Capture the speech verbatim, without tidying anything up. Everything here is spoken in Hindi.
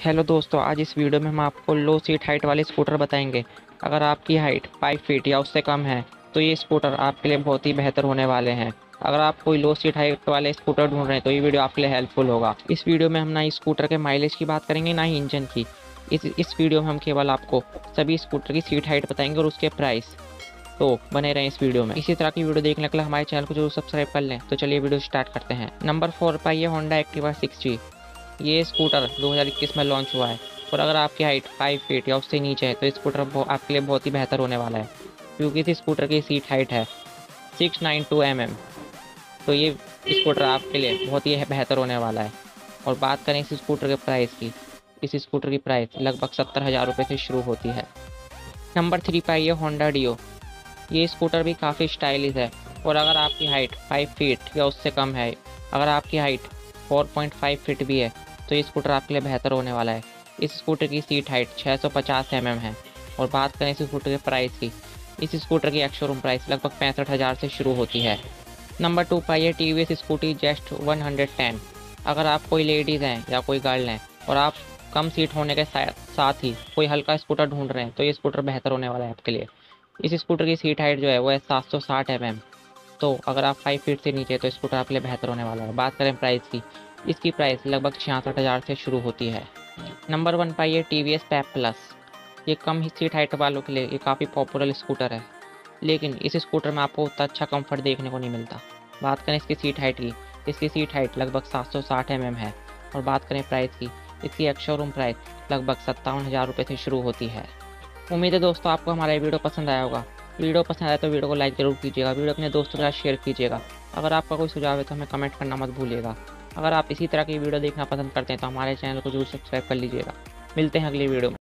हेलो दोस्तों, आज इस वीडियो में हम आपको लो सीट हाइट वाले स्कूटर बताएंगे। अगर आपकी हाइट फाइव फीट या उससे कम है तो ये स्कूटर आपके लिए बहुत ही बेहतर होने वाले हैं। अगर आप कोई लो सीट हाइट वाले स्कूटर ढूंढ रहे हैं तो ये वीडियो आपके लिए हेल्पफुल होगा। इस वीडियो में हम ना इस स्कूटर के माइलेज की बात करेंगे, ना ही इंजन की। इस इस वीडियो में हम केवल आपको सभी स्कूटर की सीट हाइट बताएंगे और उसके प्राइस। तो बने रहें इस वीडियो में। इसी तरह की वीडियो देखने के लिए हमारे चैनल को जरूर सब्सक्राइब कर लें। तो चलिए वीडियो स्टार्ट करते हैं। नंबर फोर पर ये होंडा एक्टिवा सिक्स जी। ये स्कूटर दो हज़ार इक्कीस में लॉन्च हुआ है और अगर आपकी हाइट फाइव फीट या उससे नीचे है तो स्कूटर आपके लिए बहुत ही बेहतर होने वाला है, क्योंकि इस स्कूटर की सीट हाइट है six nine two M M. तो ये स्कूटर आपके लिए बहुत ही बेहतर होने वाला है। और बात करें इस स्कूटर के प्राइस की, इस स्कूटर की प्राइस लगभग सत्तर हज़ार रुपये से शुरू होती है। नंबर थ्री पर ये होंडा डियो। ये स्कूटर भी काफ़ी स्टाइलिश है और अगर आपकी हाइट फाइव फीट या उससे कम है, अगर आपकी height four point five feet भी है तो ये स्कूटर आपके लिए बेहतर होने वाला है। इस स्कूटर की सीट हाइट छह सौ पचास एम एम है। और बात करें इस स्कूटर के प्राइस की, इस स्कूटर की एक्स शोरूम प्राइस लगभग पैंसठ हज़ार से शुरू होती है। नंबर टू पर ये T V S Scooty Zest one hundred ten. अगर आप कोई लेडीज़ हैं या कोई गर्ल हैं और आप कम सीट होने के साथ ही कोई हल्का स्कूटर ढूंढ रहे हैं तो ये स्कूटर बेहतर होने वाला है आपके लिए। इस स्कूटर की सीट हाइट जो है वो है सात सौ साठ एम एम। तो अगर आप फाइव फीट से नीचे तो स्कूटर आपके लिए बेहतर होने वाला है। बात करें प्राइस की, इसकी प्राइस लगभग छियासठ हज़ार से शुरू होती है। नंबर वन पर ये T V S Pep plus. ये कम ही सीट हाइट वालों के लिए ये काफ़ी पॉपुलर स्कूटर है, लेकिन इस स्कूटर में आपको उतना अच्छा कंफर्ट देखने को नहीं मिलता। बात करें इसकी सीट हाइट की, इसकी सीट हाइट लगभग सात सौ साठ एम एम है। और बात करें प्राइस की, इसकी एक्स शोरूम प्राइस लगभग सत्तावन हज़ार रुपये से शुरू होती है। उम्मीद है दोस्तों आपको हमारा ये वीडियो पसंद आया होगा। वीडियो पसंद आया तो वीडियो को लाइक जरूर कीजिएगा, वीडियो अपने दोस्तों के साथ शेयर कीजिएगा। अगर आपका कोई सुझाव है तो हमें कमेंट करना मत भूलिएगा। अगर आप इसी तरह की वीडियो देखना पसंद करते हैं तो हमारे चैनल को जरूर सब्सक्राइब कर लीजिएगा। मिलते हैं अगली वीडियो में।